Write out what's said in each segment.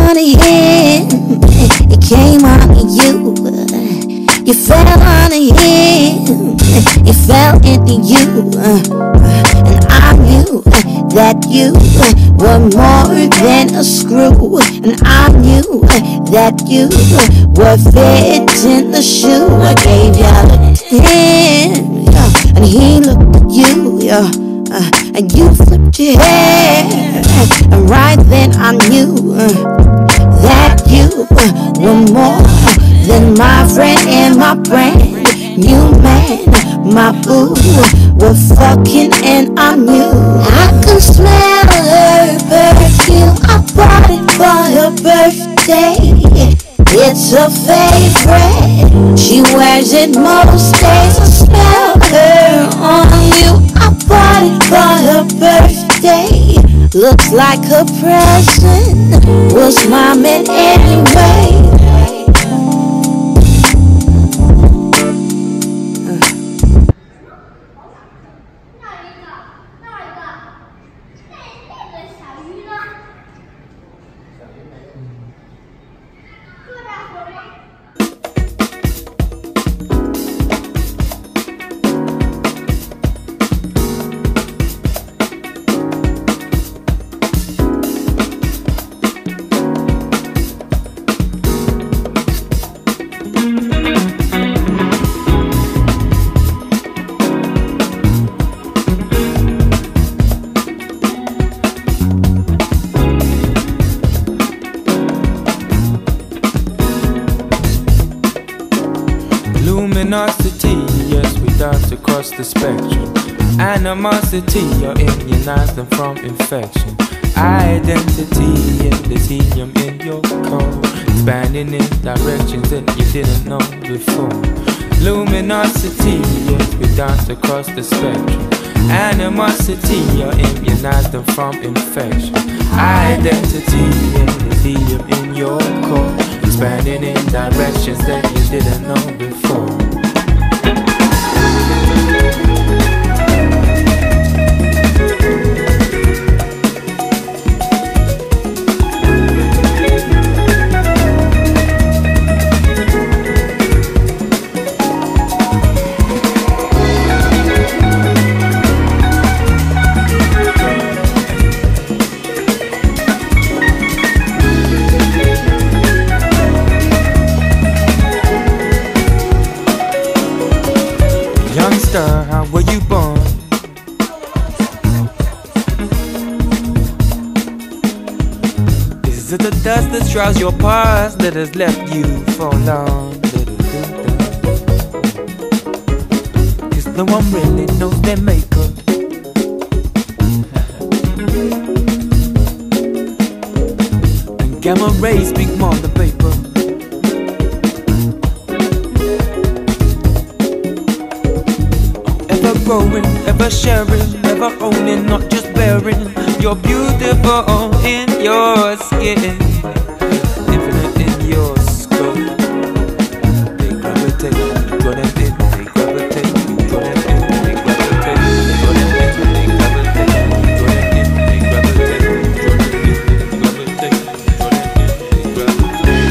on him, it came on you. You fell on him, it fell into you. And I knew that you were more than a screw. And I knew that you were fitting the shoe. I gave you to him, yeah, and he looked at you, yeah, and you flipped your hair. And right then I knew that you were more than my friend and my brand new man. My boo were fucking and I knew I could smell her perfume. I bought it for her birthday. It's her favorite. She wears it most days. I smell her on you. I bought it for her birthday. Looks like her present was my man anyway. Luminosity, yes, we dance across the spectrum. Animosity, you're immunized them from infection. Identity, yeah, there's helium in your core, expanding in directions that you didn't know before. Luminosity, yes, we dance across the spectrum. Animosity, you're immunized them from infection. Identity, yeah, there's helium in your core, expanding in directions that you didn't know before. How were you born? Is it the dust that shrouds your past that has left you forlorn? Cause no one really knows their makeup. And gamma rays speak more than paper. Growing, ever sharing, ever owning, not just bearing. You're beautiful in your skin, infinite in your scope. They gravitate, draw them in, they gravitate, draw them in, they gravitate, draw them in, they gravitate, draw them in, they gravitate, draw them in, they gravitate, draw them in,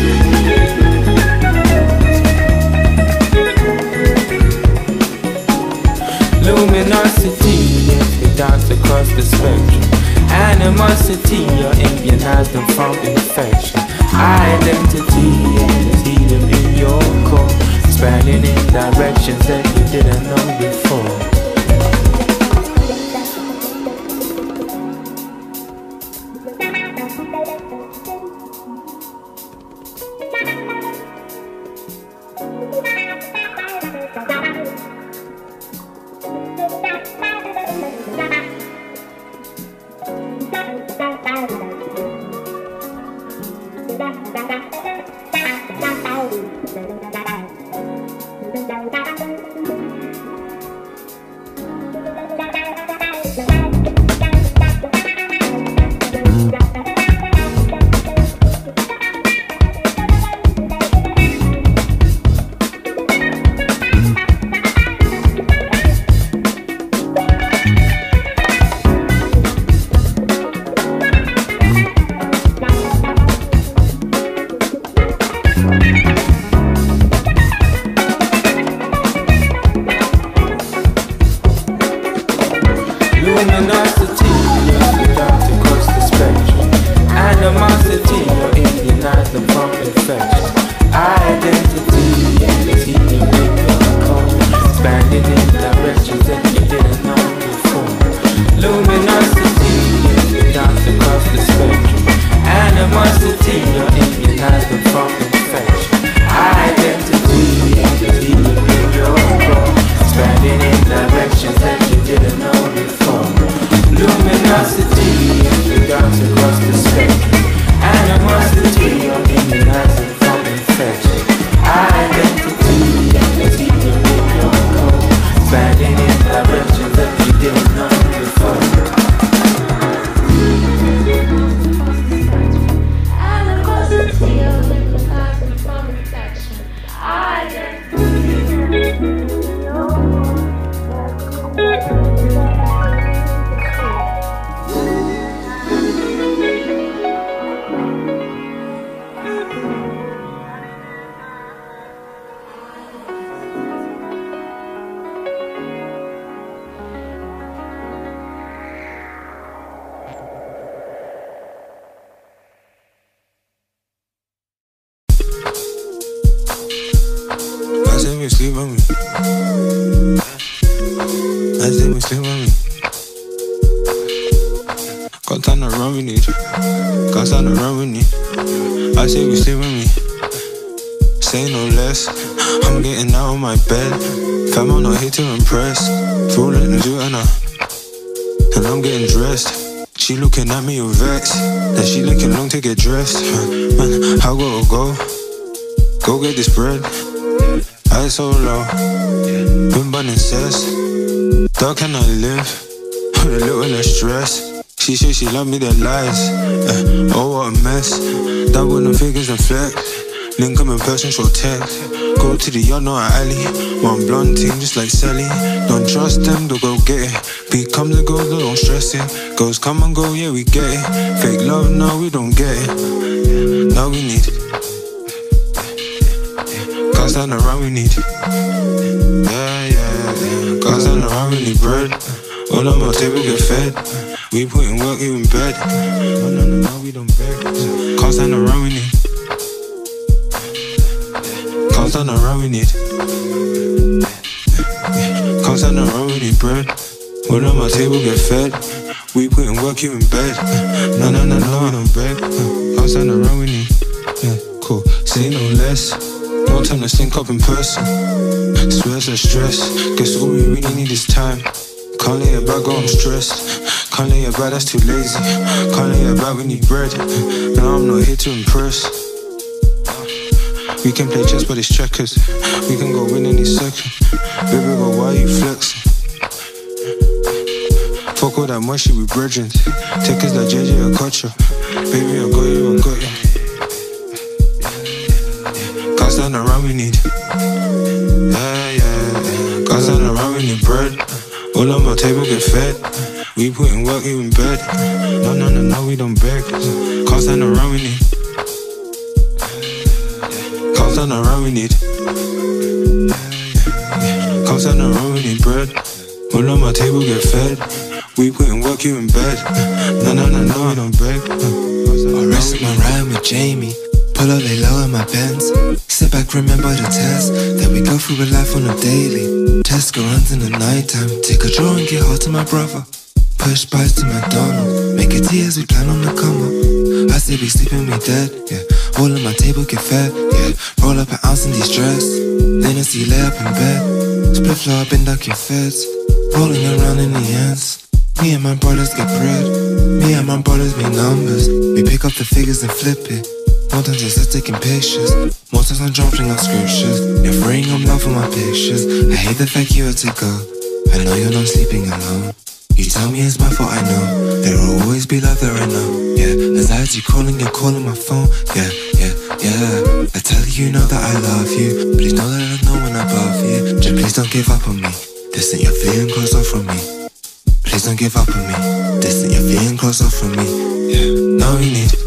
they gravitate. Luminosity, yes, we dance across the spectrum. Animosity, you're immunized them from infection. Identity, yes, helium in your core, expanding in directions that you didn't know before. spectrum. Animosity or immunizing from infection. Identity, titanium in your code. Expanding in directions that you didn't know before. Animosity or immunizing from infection. I say we sleep on me. I say we sleep on me. Got time to run, we need. Got time to run, we need. I say we sleep on me. Say no less. I'm getting out of my bed. Fam, I'm not here to impress. Feel like the do and I'm getting dressed. She looking at me with vex. Then she looking long to get dressed. Man, how go? Go get this bread. I so low, been burning cess. Dog can I live with a little less stress. She said she love me, that lies. Oh what a mess. Double the figures and flex. Link up in person, show text. Go to the yard, no alley. One blonde team just like Sally. Don't trust them, they'll go get it. Become the goal, don't stress it. Goes come and go, yeah we get it. Fake love, no we don't get it. Now we need it. Cause on the run we need. Yeah. Cause on the run we need bread. All on my table get fed. We put in work, you in bed. No, we don't beg. Cause on the run we need. Cause on the run we need. Cause on the run we need bread. All on my table get fed. We put in work, you in bed. No, we don't beg. Cause on the run we need. Yeah, cool. Say no less. No time to sync up in person. Swears less stress. Guess all we really need is time. Can't lay it back, go I'm stressed. Can't lay it back, that's too lazy. Can't lay it back, we need bread. Now I'm not here to impress. We can play chess but it's checkers. We can go win any second. Baby go, why you flexing? Fuck all that mushy, we brethren. Take us like JJ or Kutcher. Baby I got you. Cause on the run we need. Yeah. Cause on the run we need bread. All on my table get fed. We put in work, you in bed. No, we don't beg. Cause on the run we need. Cause on the run we need. Cause on the run we need bread. All on my table get fed. We put in work, you in bed. No, we don't beg. I risk my ride with Jamie. Pull up, lay low in my Benz. Sit back, remember the test that we go through with life on a daily. Tesco runs in the nighttime. Take a draw and get hard to my brother. Push pies to McDonald's. Make a tea as we plan on the come up. I say we sleeping, we dead. Yeah, all on my table get fed. Yeah, roll up an ounce in these dress. Then I see you lay up in bed. Split floor, I've been ducking feds. Rolling around in the ends. Me and my brothers get bread. Me and my brothers make numbers. We pick up the figures and flip it. More times it's just taking pictures. More times I'm dropping out scriptures. You're freeing up love for my pictures. I hate the fact you had to go. I know you're not sleeping alone. You tell me it's my fault, I know. There will always be love there, I know. Yeah, anxiety calling, you're calling my phone. Yeah. I tell you know that I love you. Please know that I know when I'm above you. Just please don't give up on me. Distant, you're feeling close off from me. Please don't give up on me. Distant, you're feeling close off from me. Yeah, now we need.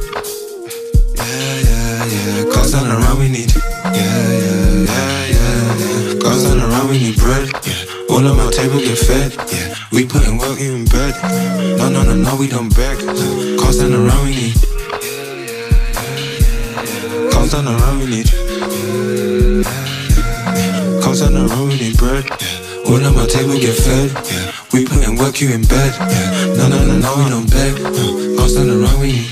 Yeah. Cause on the run we need. Yeah. Cause on the run we need bread. Yeah, all on my table get fed. Yeah, we put in work, you in bed. No, we don't beg. Cause on the run we need. Cause on the run we need. Cause on the run we need bread. Yeah, all on my table get fed. Yeah, we put in work, you in bed. Yeah, no, we don't beg. Cause on the run we need.